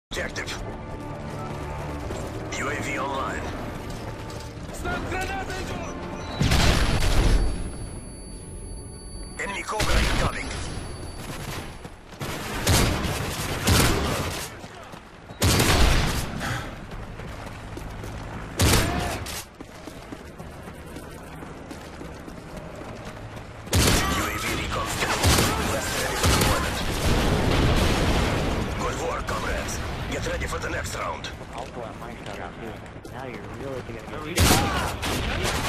Objective. UAV online. Enemy Cobra incoming. UAV recon scheduled. Ready for deployment. Good work, comrades. Get ready for the next round. I'll pull out my shot out too. Now you're really getting